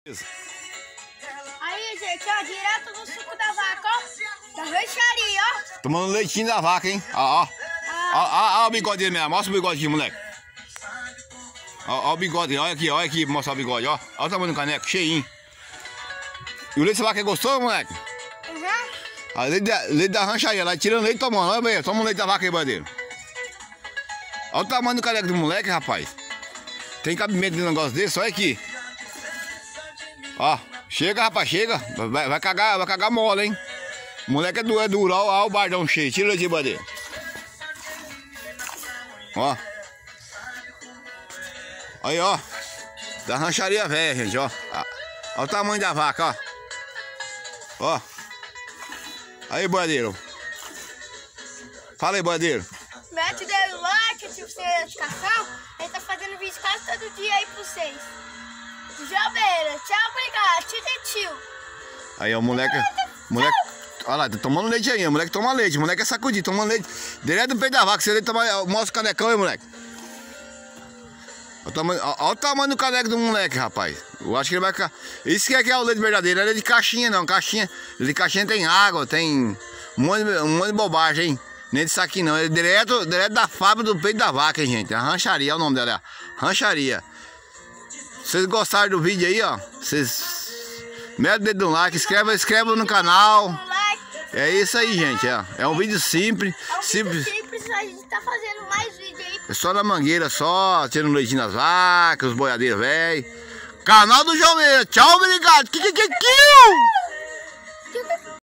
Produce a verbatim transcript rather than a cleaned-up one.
Aí, gente, ó, direto no suco da vaca, ó. Da rancharia, ó. Tomando leitinho da vaca, hein? Ó, ó. Ah. Ó, ó, ó o bigode dele mesmo. Mostra o bigode aqui, moleque. Ó, ó o bigode, olha aqui, olha aqui pra mostrar o bigode, ó. Olha o tamanho do caneco, cheinho. E o leite da vaca é gostoso, moleque? Uhum. A leite da, leite da rancharia, lá tirando leite e tomando. Olha bem, toma o leite da vaca aí, bandeiro. Olha o tamanho do caneco do moleque, rapaz. Tem cabimento de um negócio desse, olha aqui. Ó, chega, rapaz, chega. Vai, vai cagar, vai cagar mole, hein? O moleque é duro, é duro. Ó, ó o bardão cheio. Tira o leite de bandeira. Ó. Aí, ó. Da rancharia velha, gente, ó. Olha o tamanho da vaca, ó. Ó. Aí, bandeiro. Fala aí, bandeiro. Mete dele o like, ativa o sininho da notificação. Ele tá fazendo vídeo quase todo dia aí pra vocês. Jobeira, tchau, obrigado. Tio e tio. Aí, ó, o moleque. Moleque. Olha lá, tá tomando leite aí, o moleque toma leite. O moleque é sacudir, toma leite. Direto do peito da vaca. Se ele tomar. Mostra o canecão aí, moleque. Olha o tamanho, olha o tamanho do caneco do moleque, rapaz. Eu acho que ele vai ficar. Isso que é, que é o leite verdadeiro. Ele é de caixinha, não. Caixinha. De caixinha tem água, tem um monte, um monte de bobagem, hein? Nem disso aqui não. Ele é direto, direto da fábrica do peito da vaca, hein, gente. A rancharia é o nome dela. Rancharia. Se vocês gostaram do vídeo aí, ó. Vocês. Mete o dedo no like, inscreva, inscreva no canal. É isso aí, gente. É, é um vídeo simples. É um simples. vídeo simples, a gente tá fazendo mais vídeo aí. É só na mangueira, só, tirando leitinho das vacas, os boiadeiros velhos. Canal do João Meira. Tchau, obrigado. Kikikikiu!